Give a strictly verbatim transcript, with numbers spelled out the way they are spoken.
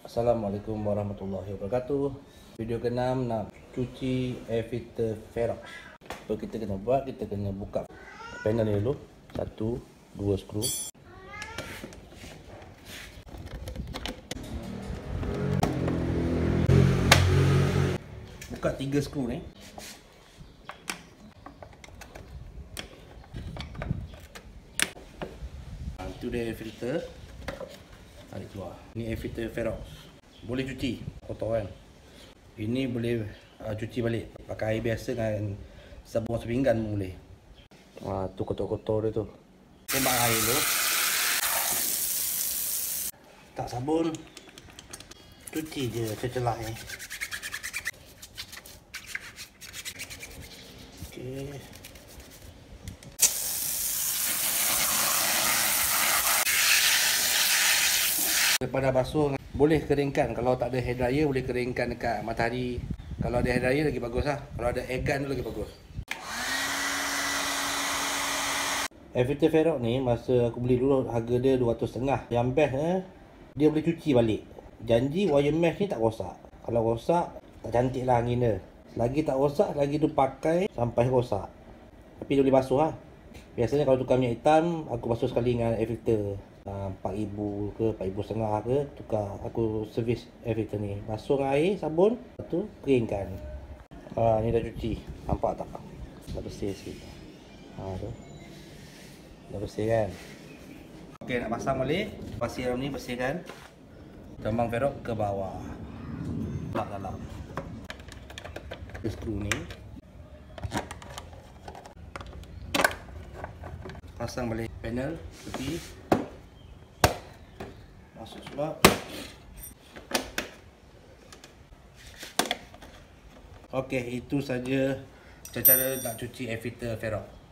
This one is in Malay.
Assalamualaikum warahmatullahi wabarakatuh. Video keenam nak cuci air filter Ferrox. Apa kita kena buat? Kita kena buka panel ni dulu. Satu, dua skru. Buka tiga skru ni. Itu dia air filter. Tarik keluar. Ni air filter Ferrox. Boleh cuci kotor kan. Ini boleh uh, cuci balik. Pakai air biasa dengan sabun masuk pinggan pun boleh. Ah, tu kotor-kotor dia tu. Tembak air dulu. Tak sabun. Cuci je celah ni. Okey. Lepas dah basuh, boleh keringkan. Kalau tak ada hair dryer, boleh keringkan dekat matahari. Kalau ada hair dryer lagi bagus lah. Kalau ada air gun tu lagi bagus. Air filter Ferrox ni, masa aku beli dulu harga dia dua ratus ringgit. Yang best eh, dia boleh cuci balik. Janji wire mesh ni tak rosak. Kalau rosak, tak cantik lah angin dia. Selagi tak rosak, lagi tu pakai sampai rosak. Tapi dia boleh basuh lah. Biasanya kalau tukar minyak hitam, aku basuh sekali dengan air filter. empat ribu ke empat ribu setengah ke tukar aku servis air filter ni. Basuh dengan air sabun, lepas tu keringkan. Ah, ni dah cuci. Nampak tak? Dah bersih sikit. Ha tu. Dah bersih kan? Okey, nak pasang balik. Pasir dalam ni bersihkan. Tambang Ferrox ke bawah. Plug dalam. Ke skru ni. Pasang balik panel tepi. Masuk sebab. Okey, itu saja cara nak cuci air filter Ferrox.